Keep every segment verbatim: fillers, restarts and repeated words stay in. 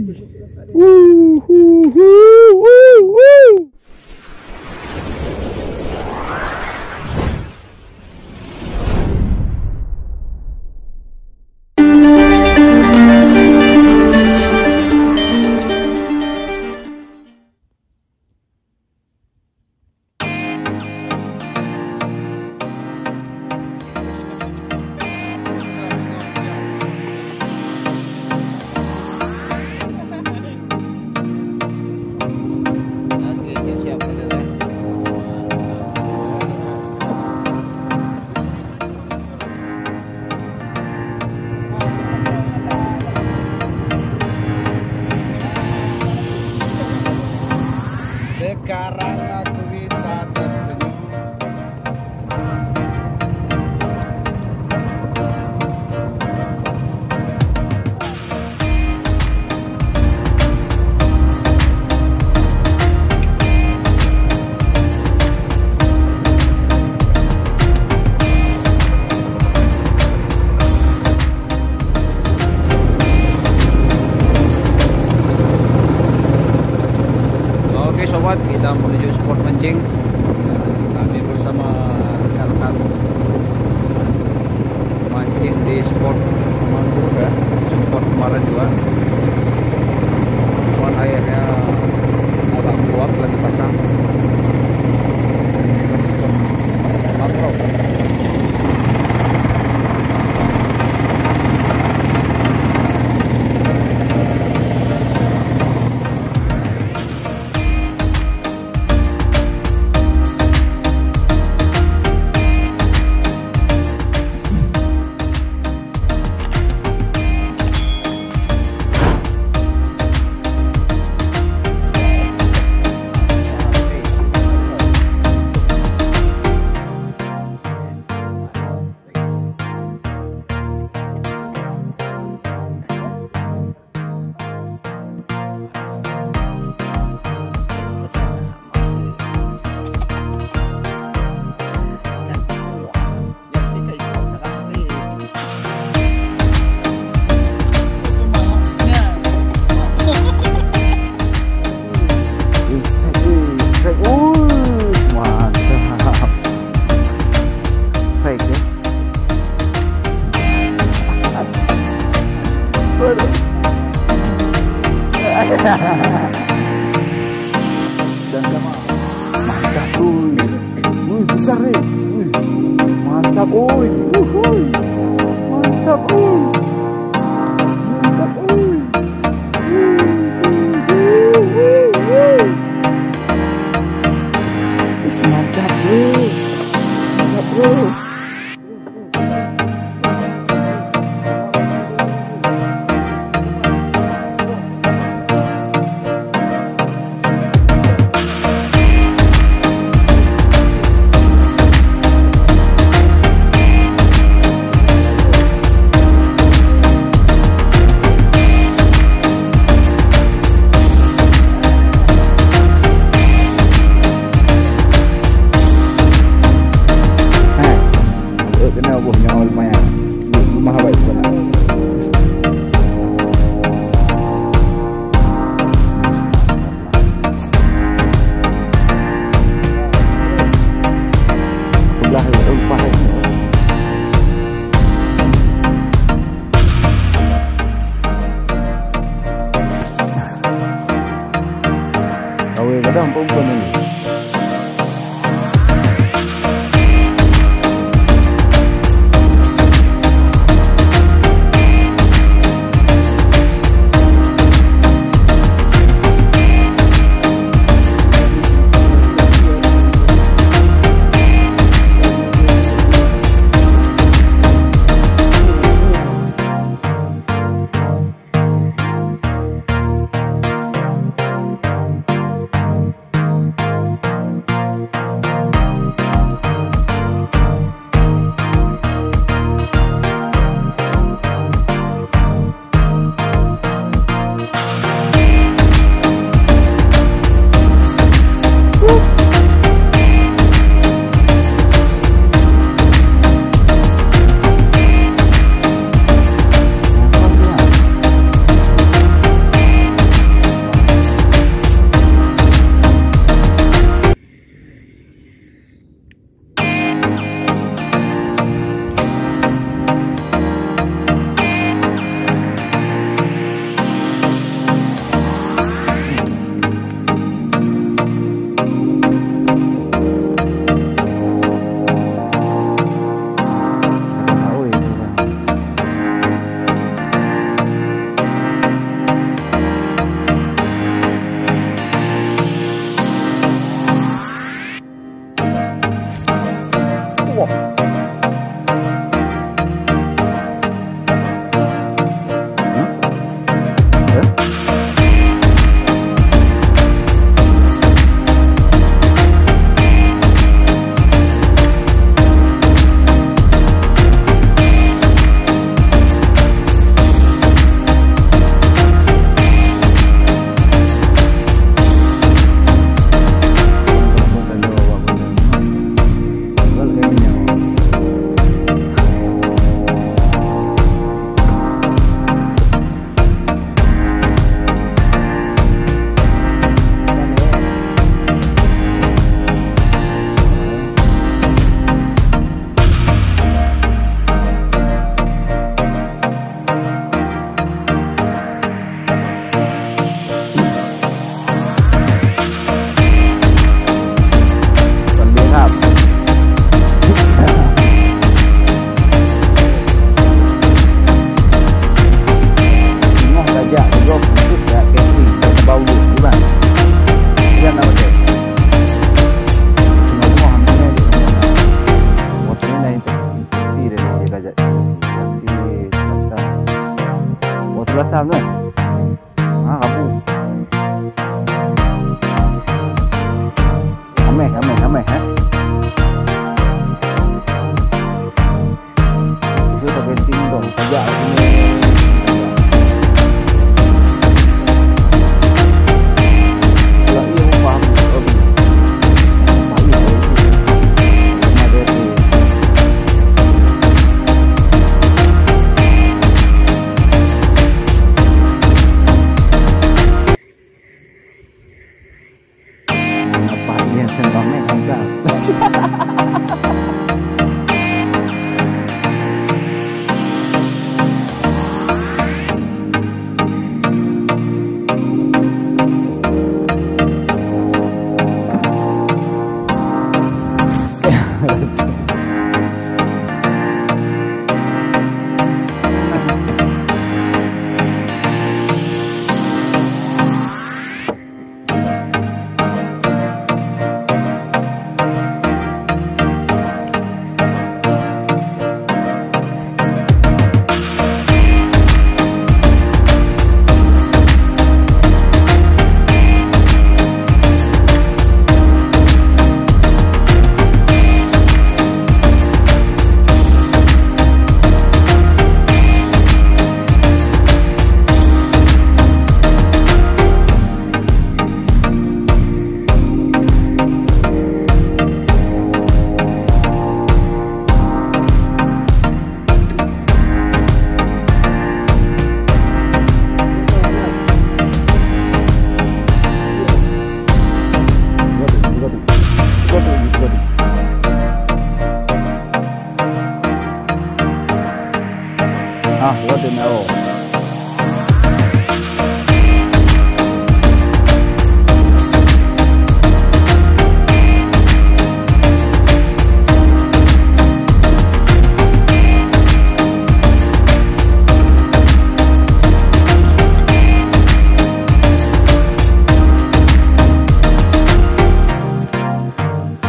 Woo, woo, woo, woo, woo. Sekarang aku bisa tersenyum. Oke sobat, kita menuju spot mancing. Kami bersama rekan-rekan mancing di spot mangrove ya, spot kemarin juga. Cuman airnya agak kuat lagi pasang. Mangrove. Dan sama mantap, uy, uy besar nih, uy, mantap, uy, uy, mantap, uy, mantap, uy, mantap, bro, mantap, bro. Kena buah nyawa lumayan. Rumah baik pula. Sebelah rumah ini. Kau kadang perempuan ini. Ah, kamu. Ame, ame, ame, eh. Itu tak penting dong, kerja sini. Kalau iya paham, Robi. Paham ya. Ada di. Apa ini sembangnya enggak? Ah, what the hell?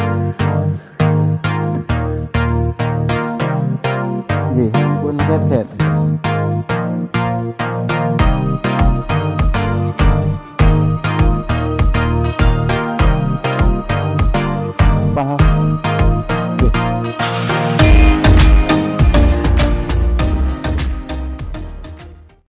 Gì? Quên cái thẹt.